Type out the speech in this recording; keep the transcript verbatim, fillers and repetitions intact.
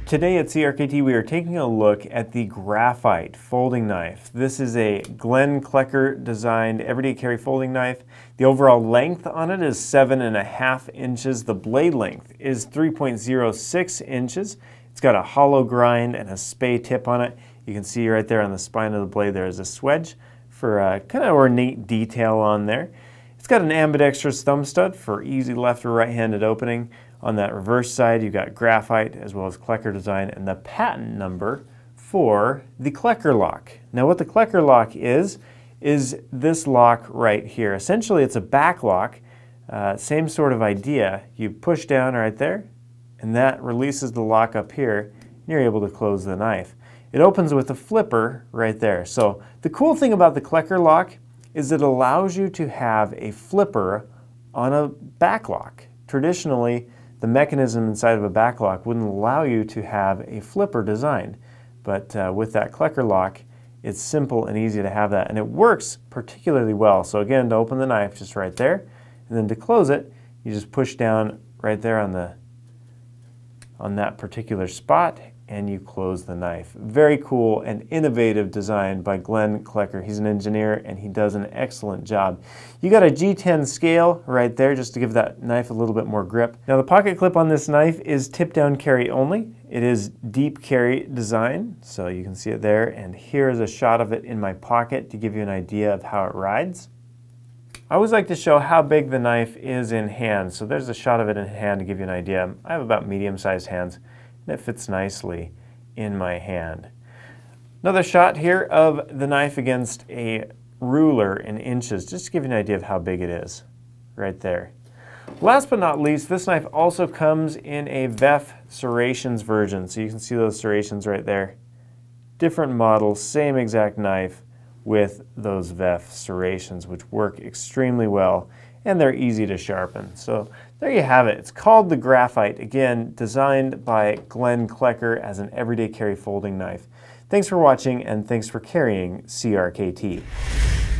Today at C R K T we are taking a look at the Graphite folding knife. This is a Glenn Klecker designed everyday carry folding knife. The overall length on it is seven and a half inches. The blade length is three point zero six inches. It's got a hollow grind and a spay tip on it. You can see right there on the spine of the blade there is a swedge for a kind of ornate detail on there. It's got an ambidextrous thumb stud for easy left or right-handed opening. On that reverse side, you've got Graphite as well as Klecker design and the patent number for the Klecker Lock. Now what the Klecker Lock is, is this lock right here. Essentially it's a back lock, uh, same sort of idea. You push down right there and that releases the lock up here and you're able to close the knife. It opens with a flipper right there. So the cool thing about the Klecker Lock is it allows you to have a flipper on a back lock. Traditionally, the mechanism inside of a back lock wouldn't allow you to have a flipper designed. But uh, with that Klecker Lock, it's simple and easy to have that. And it works particularly well. So again, to open the knife, just right there. And then to close it, you just push down right there on, the, on that particular spot and you close the knife. Very cool and innovative design by Glenn Klecker. He's an engineer and he does an excellent job. You got a G ten scale right there just to give that knife a little bit more grip. Now the pocket clip on this knife is tip down carry only. It is deep carry design, so you can see it there, and here's a shot of it in my pocket to give you an idea of how it rides. I always like to show how big the knife is in hand, so there's a shot of it in hand to give you an idea. I have about medium-sized hands. It fits nicely in my hand. Another shot here of the knife against a ruler in inches, just to give you an idea of how big it is, right there. Last but not least, this knife also comes in a Veff Serrations version, so you can see those serrations right there. Different model, same exact knife with those Veff Serrations, which work extremely well, and they're easy to sharpen. So there you have it. It's called the Graphite, again, designed by Glenn Klecker as an everyday carry folding knife. Thanks for watching and thanks for carrying C R K T.